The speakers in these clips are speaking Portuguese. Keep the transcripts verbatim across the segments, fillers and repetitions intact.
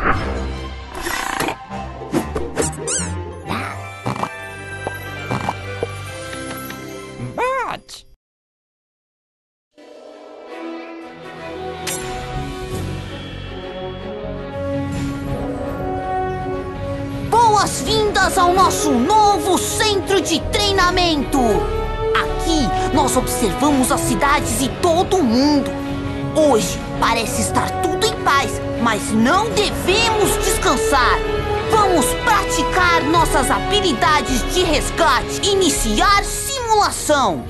But... Boas-vindas ao nosso novo centro de treinamento! Aqui nós observamos as cidades e todo o mundo. Hoje parece estar tudo em paz, mas não devemos descansar. Vamos praticar nossas habilidades de resgate. Iniciar simulação.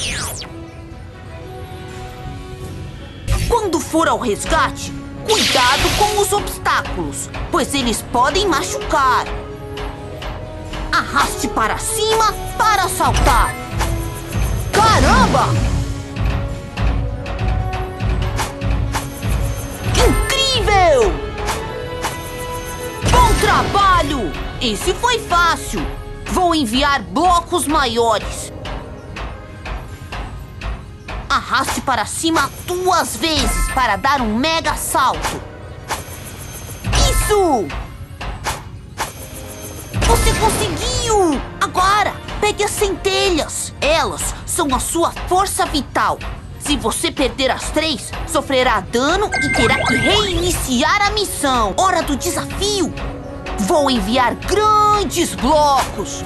Quando for ao resgate, cuidado com os obstáculos, pois eles podem machucar. Arraste para cima para saltar. Caramba! Incrível! Bom trabalho! Esse foi fácil. Vou enviar blocos maiores. Arraste para cima duas vezes para dar um mega salto. Isso! Você conseguiu! Agora, pegue as centelhas. Elas são a sua força vital. Se você perder as três, sofrerá dano e terá que reiniciar a missão. Hora do desafio! Vou enviar grandes blocos.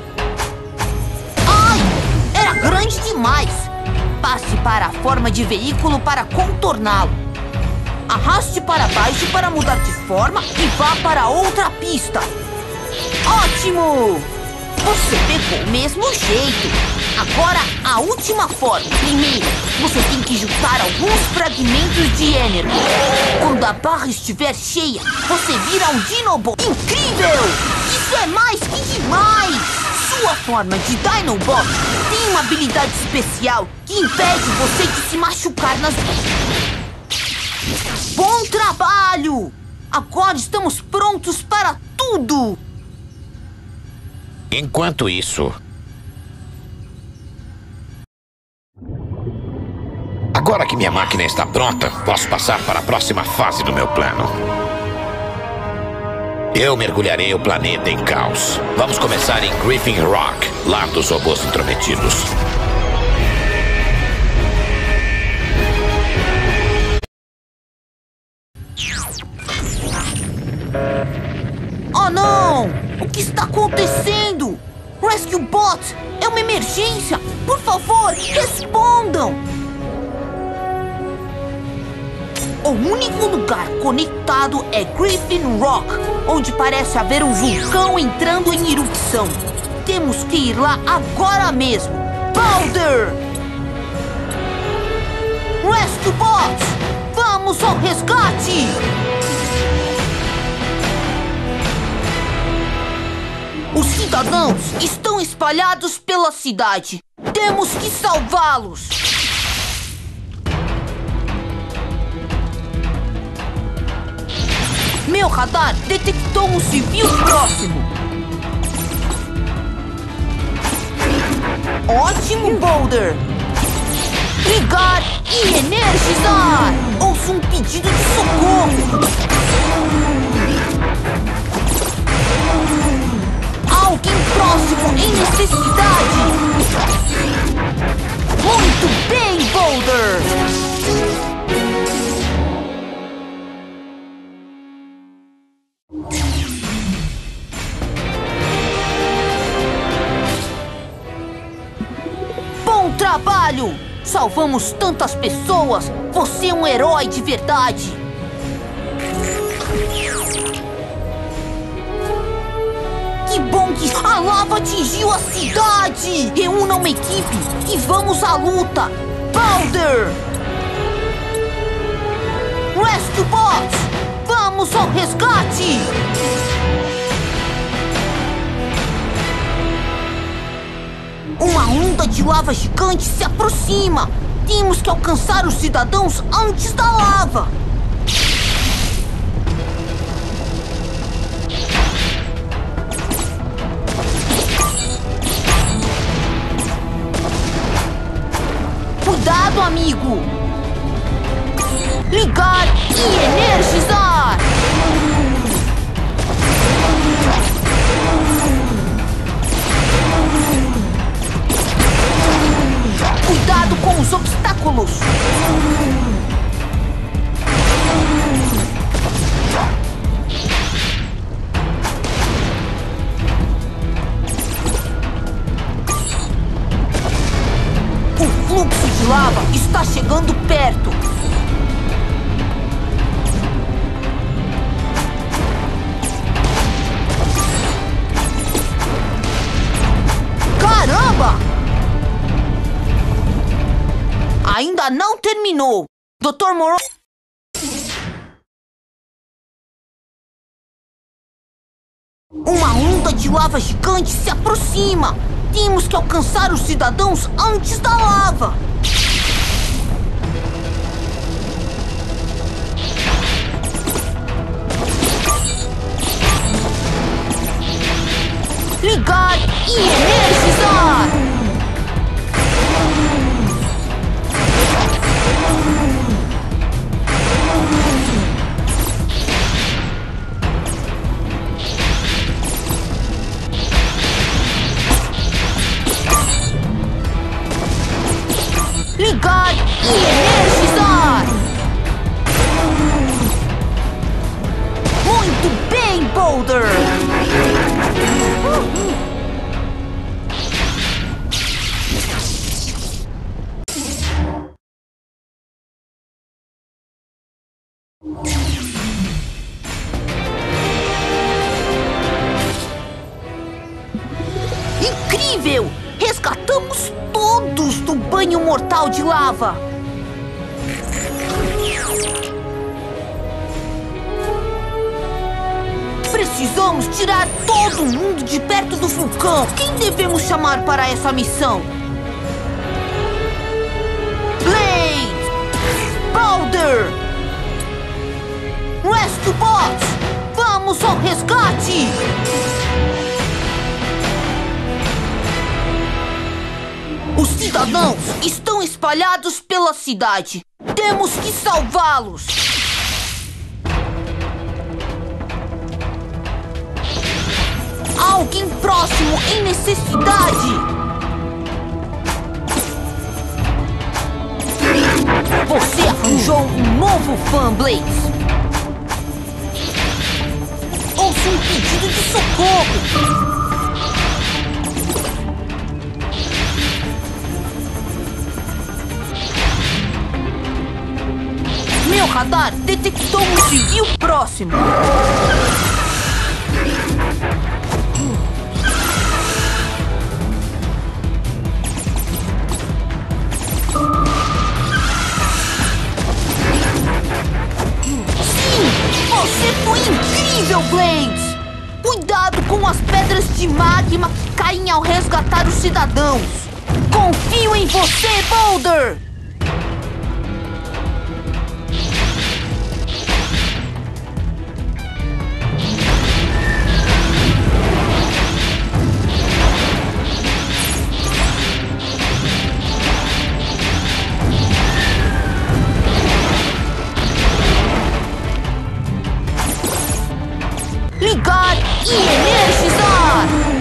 Ai! Era grande demais! Passe para a forma de veículo para contorná-lo. Arraste para baixo para mudar de forma e vá para outra pista. Ótimo! Você pegou o mesmo jeito. Agora, a última forma. Primeiro, você tem que juntar alguns fragmentos de Energy. Quando a barra estiver cheia, você vira um Dinobot. Incrível! Isso é mais que demais! Sua forma de Dinobot tem uma habilidade especial que impede você de se machucar nas... Bom trabalho! Agora estamos prontos para tudo! Enquanto isso... Agora que minha máquina está pronta, posso passar para a próxima fase do meu plano. Eu mergulharei o planeta em caos. Vamos começar em Griffin Rock, lar dos robôs intrometidos. Oh não! O que está acontecendo? Rescue Bot! É uma emergência! Por favor, respondam! O único lugar conectado é Griffin Rock, onde parece haver um vulcão entrando em erupção. Temos que ir lá agora mesmo. Boulder! Rescue Bots! Vamos ao resgate! Os cidadãos estão espalhados pela cidade. Temos que salvá-los! Meu radar detectou um civil próximo. Ótimo, Boulder! Ligar e energizar! Ouço um pedido de socorro! Alguém próximo em necessidade! Muito bem, Boulder! Bom trabalho! Salvamos tantas pessoas! Você é um herói de verdade! Que bom que a lava atingiu a cidade! Reúna uma equipe e vamos à luta! Boulder! Rescue Bots! Vamos ao resgate! Uma onda de lava gigante se aproxima! Temos que alcançar os cidadãos antes da lava! Cuidado, amigo! Ligar e energizar! não terminou. doutor Moreau... Uma onda de lava gigante se aproxima. Temos que alcançar os cidadãos antes da lava. Ligar e energizar! Ligar e energizar! Muito bem, Boulder! Incrível! Resgatamos todos do banho mortal de lava! Precisamos tirar todo mundo de perto do vulcão! Quem devemos chamar para essa missão? Blade! Boulder! Rescue Bots! Vamos ao resgate! Os cidadãos estão espalhados pela cidade. Temos que salvá-los. Alguém próximo em necessidade. Você arranjou um novo fã, Blades. Ouça um pedido de socorro. Meu radar detectou um civil próximo. Sim! Você foi incrível, Blades! Cuidado com as pedras de magma que caem ao resgatar os cidadãos. Confio em você, Boulder! Ligar e energizar!